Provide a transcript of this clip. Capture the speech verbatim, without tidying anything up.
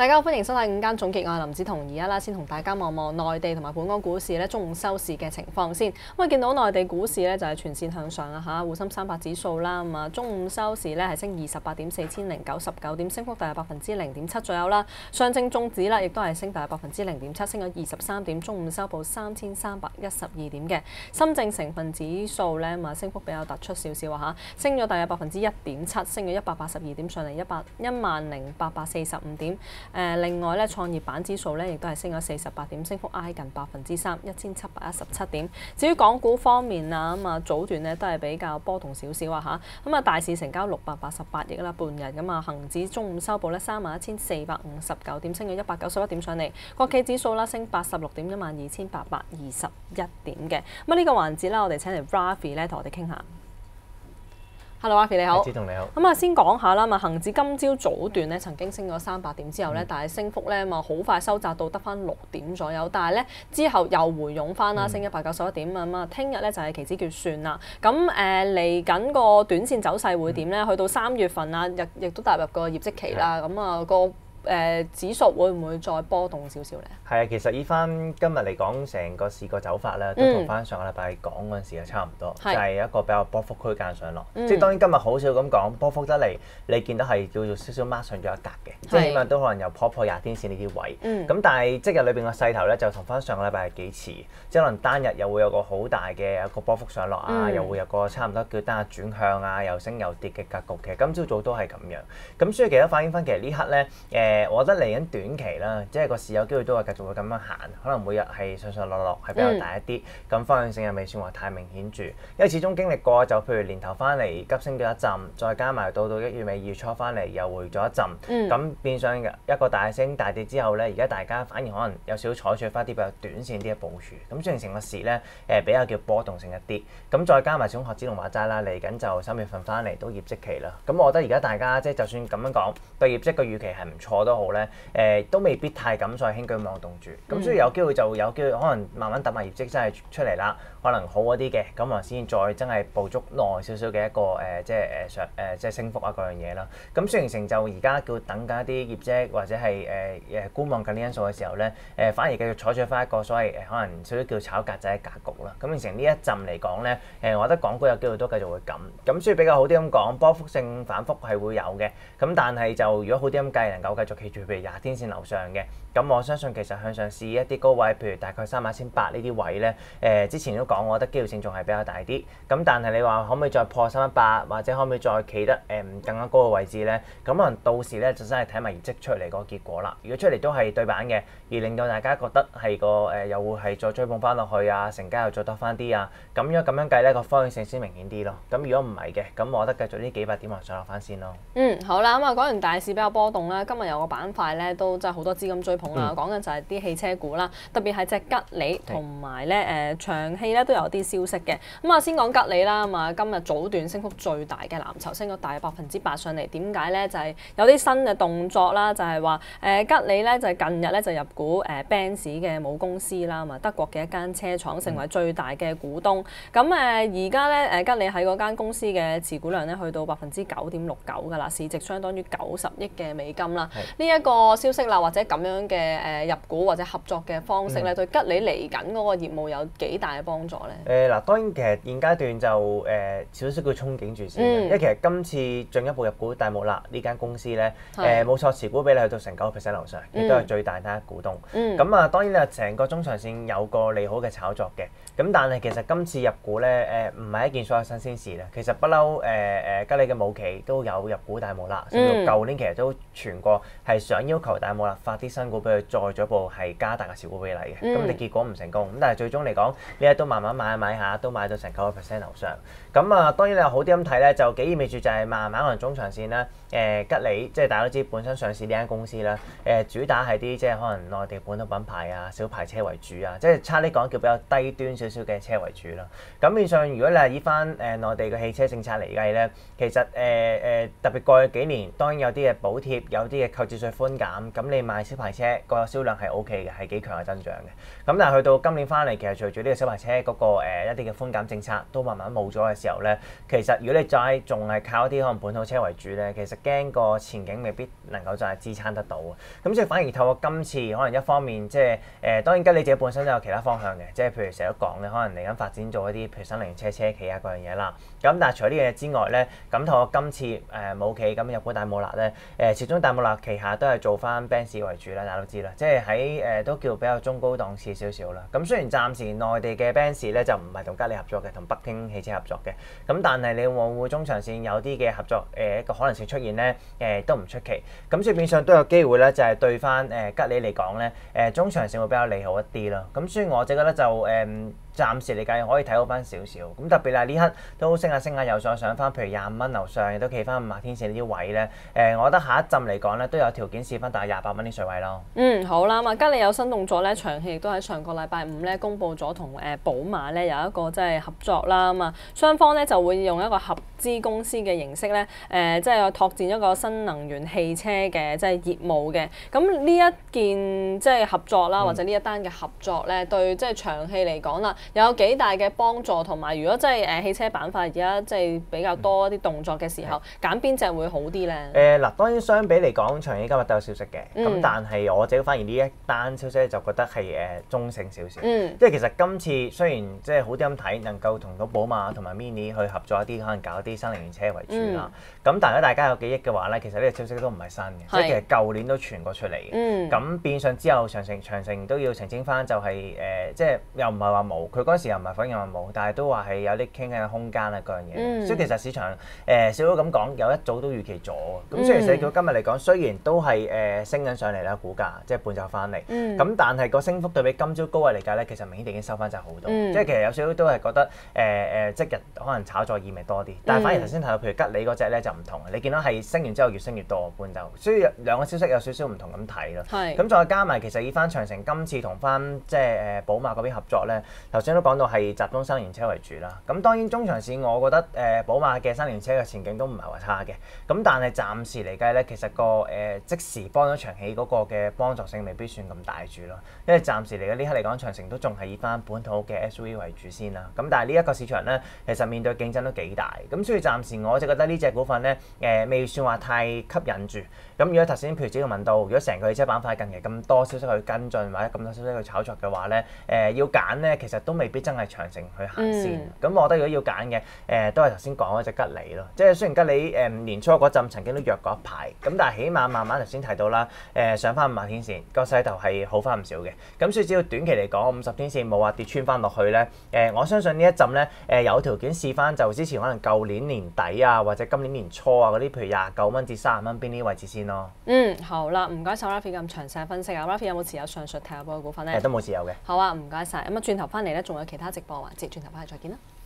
大家好，歡迎收睇午間總結，我係林子彤。而家啦，先同大家望望內地同埋本港股市咧中午收市嘅情況先。咁啊，見到內地股市咧就係全線向上啊嚇，滬深三百指數啦，咁啊中午收市咧係升二十八點，四千零九十九點，升幅大約百分之零點七左右啦。上證綜指啦，亦都係升大約百分之零點七，升咗二十三點，中午收報三千三百一十二點嘅。深證成分指數咧，咁啊升幅比較突出少少啊嚇，升咗大約百分之一點七，升咗一百八十二點，上嚟一百一萬零八百四十五點。誒另外咧，創業板指數咧，亦都係升咗四十八點，升幅挨近百分之三，一千七百一十七點。至於港股方面啊，咁啊早段咧都係比較波動少少啊嚇。咁啊大市成交六百八十八億啦，半日咁啊，恆指中午收報咧三萬一千四百五十九點，升咗一百九十一點上嚟。國企指數啦升八十六點，一萬二千八百二十一點嘅。咁啊呢個環節啦，我哋請嚟 Rafi 咧同我哋傾下。Hello，Rafi 你好。 子彤你好。 咁啊，先講下啦，嘛恆指今朝早段咧曾經升咗三百點之後咧，嗯、但係升幅咧嘛好快收窄到得翻六點左右，但係咧之後又回勇翻啦，升一百九十一點啊嘛。聽日咧就係期指結算啦。咁誒嚟緊個短線走勢會點咧？嗯、去到三月份啊，亦亦都踏入個業績期啦。咁啊、嗯、個。誒、呃、指數會唔會再波動少少咧？ 係啊，其實以翻今日嚟講，成個市個走法咧，都同翻上個禮拜講嗰陣時係差唔多，嗯、就係一個比較波幅區間上落。嗯、即係當然今日好少咁講波幅得嚟，你見到係叫做少少 mark 上咗一格嘅，是即係起碼都可能有破破廿天線呢啲位。咁、嗯、但係即日裏邊個勢頭咧，就同翻上個禮拜係幾似，即係可能單日又會有個好大嘅一個波幅上落啊，嗯、又會有個差唔多叫單日轉向啊，又升又跌嘅格局嘅。今朝早都係咁樣。咁所以其實反映翻其實呢刻咧，誒、呃。我覺得嚟緊短期啦，即係個市有機會都係繼續會咁樣行，可能每日係上上落落係比較大一啲，咁、嗯、方向性又未算話太明顯住。因為始終經歷過就譬如年頭翻嚟急升咗一陣，再加埋到到一月尾二月初翻嚟又回咗一陣，咁、嗯、變相一個大升大跌之後咧，而家大家反而可能有少少採取翻啲比較短線啲嘅部署，咁雖然成個市咧誒比較叫波動性一啲，咁再加埋小學子龍話齋啦，嚟緊就三月份翻嚟都業績期啦，咁我覺得而家大家即係就算咁樣講對業績嘅預期係唔錯都好咧。誒、呃、都未必太敢再輕舉妄動住，咁、嗯、所以有機會就有機會可能慢慢等埋業績真係出嚟啦，可能好一啲嘅，咁啊先再真係捕捉耐少少嘅一個誒、呃、即係誒上誒即係升幅啊嗰樣嘢啦。咁雖然成就而家叫等緊一啲業績或者係誒誒觀望緊啲因素嘅時候咧，誒、呃、反而繼續採取翻一個所謂誒可能少少叫炒格仔嘅格局啦。咁變成呢一陣嚟講咧，誒、呃、我覺得港股有機會都繼續會咁，咁所以比較好啲咁講，波幅性反覆係會有嘅，咁但係就如果好啲咁計，能夠繼續企住譬如廿天線樓上嘅，咁我相信其實向上試一啲高位，譬如大概三萬一千八呢啲位咧，誒、呃、之前都講，我覺得機會性仲係比較大啲。咁但係你話可唔可以再破三一八，或者可唔可以再企得誒、呃、更加高嘅位置咧？咁可能到時咧就真係睇埋業績出嚟個結果啦。如果出嚟都係對版嘅，而令到大家覺得係個誒、呃、又會係再追捧翻落去啊，成交又再多翻啲啊，咁樣咁樣計咧個方向性先明顯啲咯。咁如果唔係嘅，咁我覺得繼續呢幾百點話上落翻先咯。嗯， 好啦，咁啊講完大市比較波動啦，今日有個板塊咧都真係好多資金追捧啦，講緊、嗯、就係啲汽車股啦，特別係隻吉利同埋咧誒長汽咧都有啲消息嘅。咁啊先講吉利啦，咁啊今日早段升幅最大嘅藍籌，升咗大約百分之八上嚟。點解咧？就係、是、有啲新嘅動作啦，就係話誒吉利咧就係近日咧就入股誒 Benz 嘅母公司啦，咁啊德國嘅一間車廠成為最大嘅股東。咁誒而家咧誒吉利喺嗰間公司嘅持股量咧去到百分之九點六九㗎啦，市值相當於九十億嘅美金啦。呢一個消息啦，或者咁樣嘅誒入股或者合作嘅方式咧，嗯、對吉利嚟緊嗰個業務有幾大嘅幫助咧？ 誒嗱、呃，當然其實現階段就誒、呃、少少叫憧憬住先，嗯、因為其實今次進一步入股大穆勒呢間公司咧，誒冇錯持股比例去到成九個 percent 樓上，亦都係最大單一股東。咁啊、嗯，當然咧成個中長線有個利好嘅炒作嘅，咁但係其實今次入股咧誒唔係一件所有新鮮事啦。其實不嬲誒誒吉利嘅母企都有入股大穆勒，甚至到舊年其實都傳過係想要求大穆勒發啲新股俾佢，再進一步係加大個持股比例嘅。咁你、嗯、結果唔成功，咁但係最終嚟講，呢一都慢慢買一買下，都買到成九個 percent 樓上。咁啊，當然你話好啲咁睇咧，就幾意味住就係慢慢可能中長線啦。誒、呃、吉利即係大家都知本身上市呢間公司啦，誒、呃、主打係啲即係可能內地本土品牌啊、小牌車為主啊，即係差啲講叫比較低端少少嘅車為主啦。咁變相如果你係以翻誒內地嘅汽車政策嚟計咧，其實誒誒、呃呃、特別過去幾年，當然有啲嘅補貼，有啲嘅購置稅稅寬減，咁你買小排車個銷量係 O K 嘅，係幾強嘅增長嘅。咁但係去到今年翻嚟，其實隨住呢個小排車嗰、那個、呃、一啲嘅寬減政策都慢慢冇咗嘅時候咧，其實如果你再仲係靠一啲可能本土車為主咧，其實驚個前景未必能夠再係支撐得到啊。咁所以反而透過今次可能一方面即係誒，當然吉利自己本身都有其他方向嘅，即係譬如成日都講嘅，可能嚟緊發展做一啲譬如新能源車車企啊嗰樣嘢啦。咁但係除咗呢樣嘢之外咧，咁透過今次誒冇企咁入股大姆勒咧，誒始終大姆勒旗下都係做翻 Benz 為主啦，大家都知啦，即係喺誒都叫比較中高檔次少少啦。咁雖然暫時內地嘅 Benz 咧就唔係同吉利合作嘅，同北京汽車合作嘅，咁但係你會唔會中長線有啲嘅合作誒一個可能性出現咧？誒都唔出奇。咁所以變相都有機會咧，就係對翻誒吉利嚟講咧，誒中長線會比較利好一啲啦。咁所以我就覺得就誒。暫時嚟計可以睇好翻少少，咁特別係呢刻都升下升下，又再上翻，譬如廿五蚊樓上，亦都企翻五十天線呢啲位咧。誒、呃，我覺得下一陣嚟講咧，都有條件試翻大概廿八蚊啲水位咯。 嗯，好啦，咁吉利有新動作咧，長汽亦都喺上個禮拜五咧公佈咗同誒寶馬咧有一個即係合作啦。咁啊，雙方咧就會用一個合資公司嘅形式咧，誒、呃，即係拓展一個新能源汽車嘅即係業務嘅。咁呢一件即係合作啦，或者呢一單嘅合作咧，對即係長汽嚟講啦。有幾大嘅幫助，同埋如果真係誒汽車板塊而家即係比較多啲動作嘅時候，揀邊隻會好啲咧？ 誒嗱、呃，當然相比嚟講，長汽今日都有消息嘅，咁、嗯、但係我自己反而呢一單消息就覺得係誒中性少少，嗯、即係其實今次雖然即係好啲咁睇，能夠同到寶馬同埋 Mini 去合作一啲可能搞一啲新能源車為主啦。咁、嗯、但係如果大家有記憶嘅話咧，其實呢個消息都唔係新嘅，是即係其實舊年都傳過出嚟嘅。咁、嗯、變相之後長城長城都要澄清翻、就是，就係誒即係又唔係話冇，佢嗰時又唔係否認話冇，但係都話係有啲傾嘅空間啊嗰樣嘢。嗯、所以其實市場誒少少咁講，有一早都預期咗。咁、嗯、所以其實到今日嚟講，雖然都係誒、呃、升緊上嚟啦，股價即係半走翻嚟。咁、嗯、但係個升幅對比今朝高位嚟計咧，其實明顯地已經收翻晒好多。嗯、即係其實有少少都係覺得誒誒、呃、即日可能炒作意味多啲。但係反而頭先提到譬如吉利嗰隻咧就唔同，你見到係升完之後越升越多半走，所以兩個消息有少少唔同咁睇咯。咁是再加埋其實以翻長城今次同翻即係誒寶馬嗰邊合作咧，頭先都講到係集中新能源車為主啦。咁當然中長線我覺得誒、呃、寶馬嘅新能源車嘅前景都唔係話差嘅。咁但係暫時嚟計咧，其實個誒、呃、即時幫咗長汽嗰個嘅幫助性未必算咁大住咯。因為暫時嚟嘅呢刻嚟講，長城都仲係以翻本土嘅 S U V 為主先啦。咁但係呢一個市場咧，其實面對競爭都幾大。咁所以暫時我就覺得呢隻股份咧誒、呃、未算話太吸引住。咁如果頭先譬如只要問到，如果成個汽車板塊近期咁多消息去跟進或者咁多消息去炒作嘅話咧，誒、呃、要揀咧，其實都未必真係長城去行先。咁、嗯、我覺得如果要揀嘅，誒、呃、都係頭先講嗰隻吉利咯。即係雖然吉利誒、呃、年初嗰陣曾經都弱過一排，咁但係起碼慢慢頭先提到啦，誒、呃、上翻五十天線，個勢頭係好翻唔少嘅。咁所以只要短期嚟講，五十天線冇話跌穿翻落去咧，誒、呃、我相信呢一陣咧，誒、呃、有條件試翻就之前可能舊年年底啊，或者今年年初啊嗰啲，譬如廿九蚊至三十蚊邊啲位置先咯。嗯， 好啦，唔該晒 Raffy 咁詳細分析啊。Raffy 有冇持有上述提及嘅股份咧？ 誒都冇持有嘅。 好啊，唔該晒。咁啊轉頭翻嚟咧，仲有其他直播環節，轉頭翻嚟再見啦。